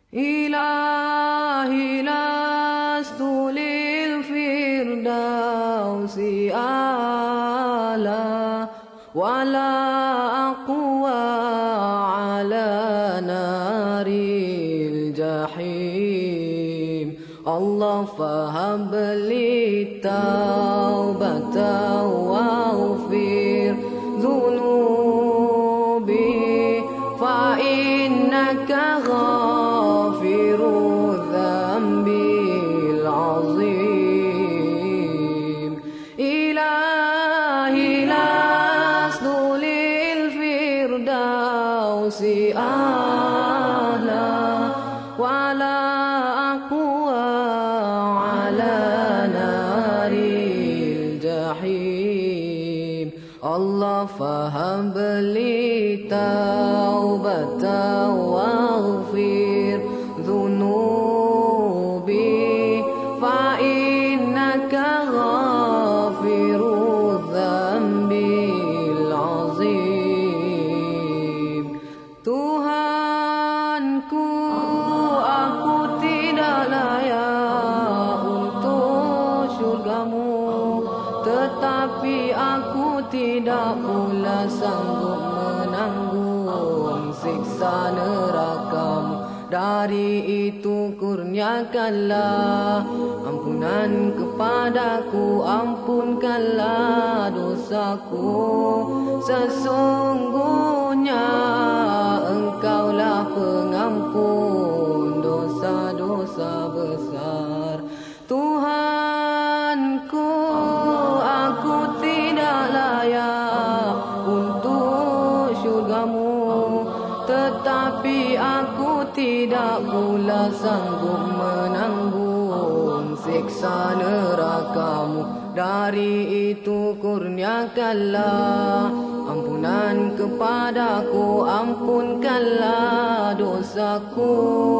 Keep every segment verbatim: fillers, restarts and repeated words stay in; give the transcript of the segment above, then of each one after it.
إلهي لست للفردوس أعلى ولا أقوى على نار الجحيم. الله فهب لي التوبة واغفر ذنوبي فإنك غافر الذنب العظيم. إلهي لست للفردوس أعلى ولا أقوى على نار الجحيم. الله فهب لي توبة واغفر ذنوبي فإنك غافر الذنب العظيم. Tuhanku, aku tidak layak untuk syurgamu, tetapi aku tidak pula sanggup menanggung siksa nerakamu. Dari itu kurniakanlah ampunan kepadaku, ampunkanlah dosaku. Sesungguhnya Engkaulah pengampun dosa-dosa besar. Tuhanku, aku tidak layak untuk syurgamu, tetapi aku tidak pula sanggup menanggung siksa nerakamu. Dari itu kurniakanlah ampunan kepadaku, ampunkanlah dosaku.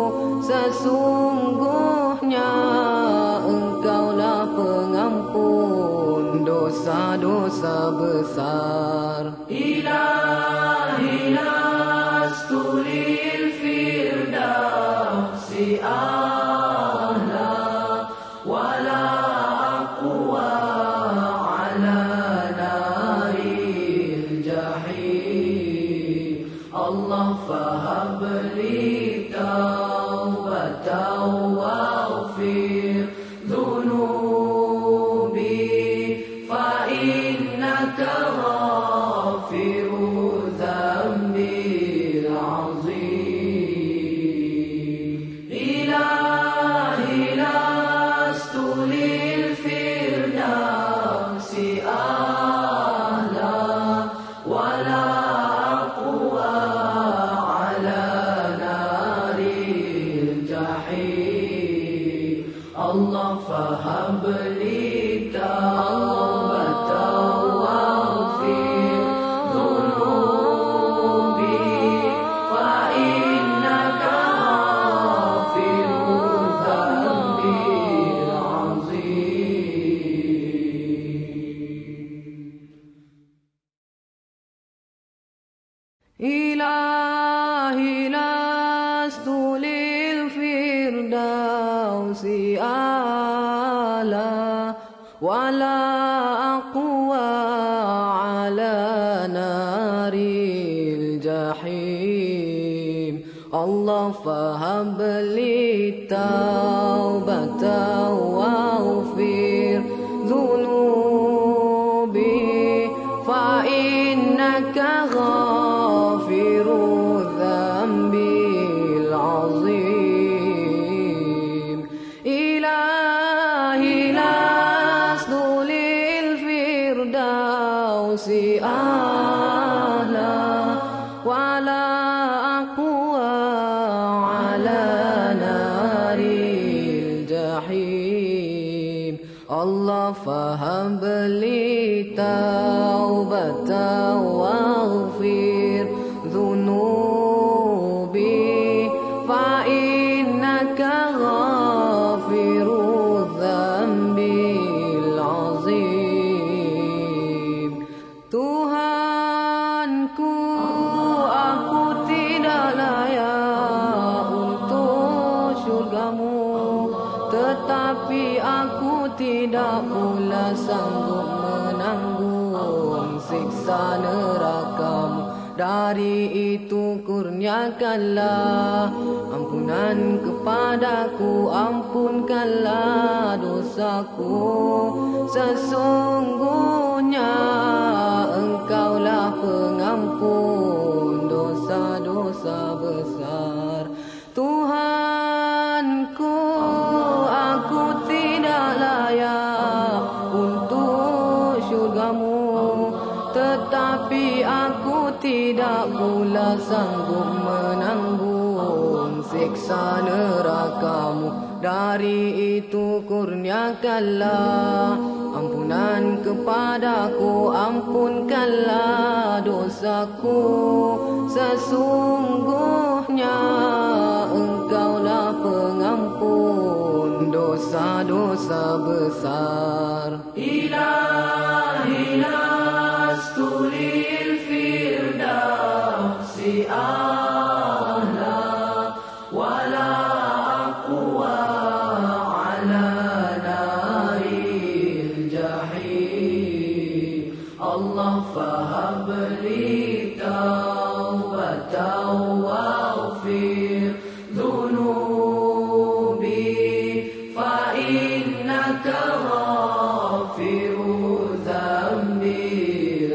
Sesungguhnya Engkaulah pengampun dosa-dosa besar. Ilahi lastu lilfirdausi a'la wala aqwa ala naril jahim. Allah fahab li taubatan waghfir dhunubi fa innaka ghafiru dhanbil azim. Ilahi lastu lilfirdausi a'la wala aqwa ala naril jahim. Allah fahab li taubatan waghfir dhunubi fa innaka ghafiru dhanbil azim. Ilahi lastu lilfirdausi a'la wala aqwa ala naril jahim. Allah fahab li taubatan waghfir dhunubi fa innaka ghafiru dhanbil azim. Ilahi lastu lilfirdausi a'la wala aqwa ala naril jahim. Allah fahab tetapi aku tidak pula sanggup menanggung siksa neraka-Mu. Dari itu kurniakanlah ampunan kepadaku, ampunkanlah dosaku. Sesungguhnya Engkaulah pengampun dosa-dosa besar. Tuhanku, aku tidak layak untuk syurga-Mu, tetapi aku tidak pula sanggup menanggung siksa neraka-Mu. Dari itu kurniakanlah ampunan kepadaku, ampunkanlah dosaku. Sesungguhnya Engkaulah pengampun dosa-dosa besar. Ilahi lastu lil firdausi a'la wala aqwa ala naril jahim. Allah fahab li taubatan waghfir dhunubi fa innaka ghafiru dhanbil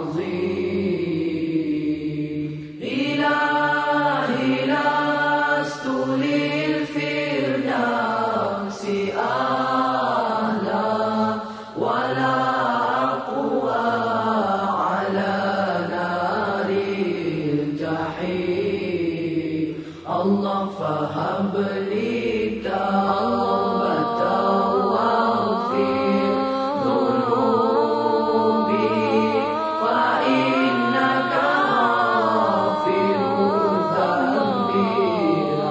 azim. Ilahi lastu lil firdausi a'la wala aqwa ala naril jahim. Allah fahab li taubatan waghfir dhunubi fa innaka ghafiru dhanbil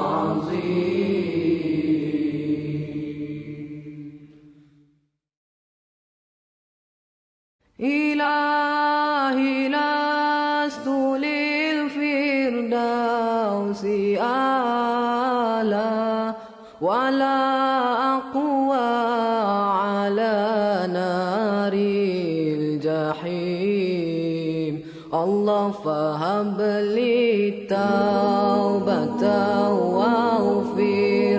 azim. Ilahi lastu lil firdausi a'la wala aqwa ala naril jahim. Allah fahab li taubatan waghfir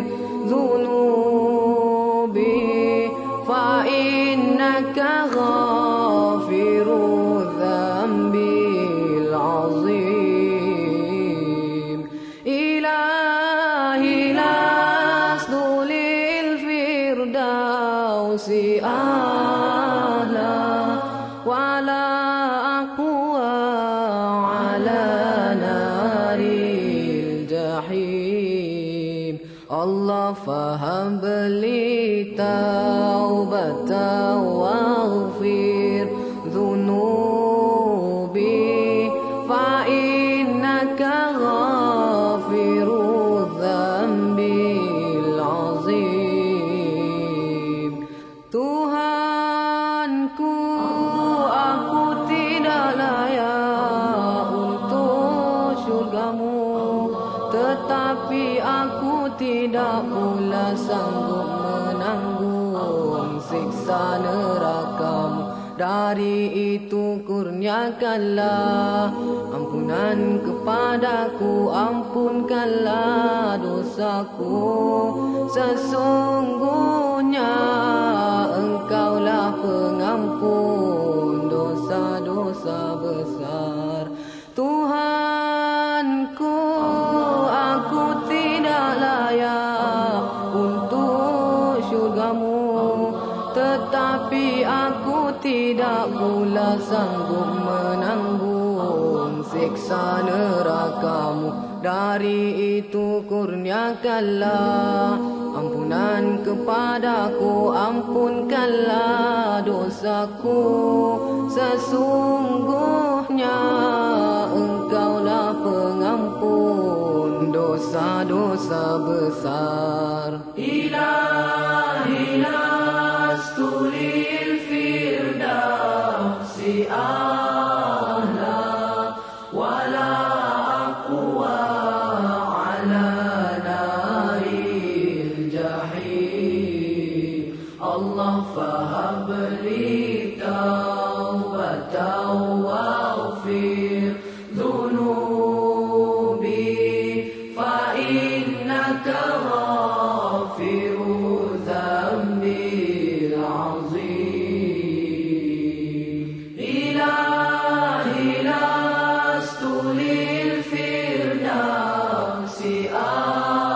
dhunubi fa innaka ghafiru dhanbil azim. Ilahi lastu lil firdausi a'la wala aqwa ala naril jahim. Allah fahab li taubatan waghfir dhunubi fa innaka ghafiru dhanbil azim. Tuhanku, aku tidak layak untuk syurga-Mu, tetapi aku tidak pula sanggup menanggung siksa neraka-Mu. Dari itu kurniakanlah ampunan kepadaku, ampunkanlah dosaku. Sesungguhnya Engkaulah pengampun dosa-dosa besar. Tuhanku, aku tidak layak untuk syurga-Mu, tetapi aku tidak pula sanggup menanggung siksa neraka-Mu. Dari itu kurniakanlah ampunan kepadaku, ampunkanlah dosaku. Sesungguhnya Engkaulah pengampun dosa-dosa besar. Ilahi lastu lil firdausi a'la wala aqwa ala naril jahim. إنك غافر الذنب العظيم إلهي لست للفردوس